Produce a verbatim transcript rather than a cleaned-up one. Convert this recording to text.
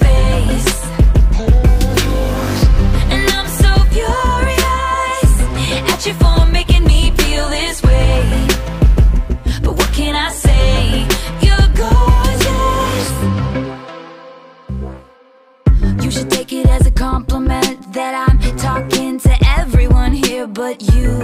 face. And I'm so furious at you for making me feel this way. But what can I say? You're gorgeous. You should take it as a compliment that I'm talking to everyone here but you.